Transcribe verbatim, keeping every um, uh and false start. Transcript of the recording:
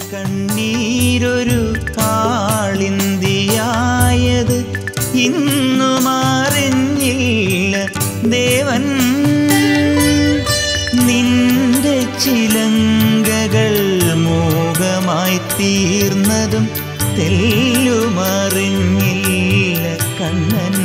കണ്ണീരൊരു കാളിന്തിയായത് ഇന്നും അറിഞ്ഞില്ല ദേവൻ. നിന്റെ ചിലങ്കകൾ മൂകമായി തീർന്നതും തെല്ലുമറിഞ്ഞില്ല കണ്ണൻ.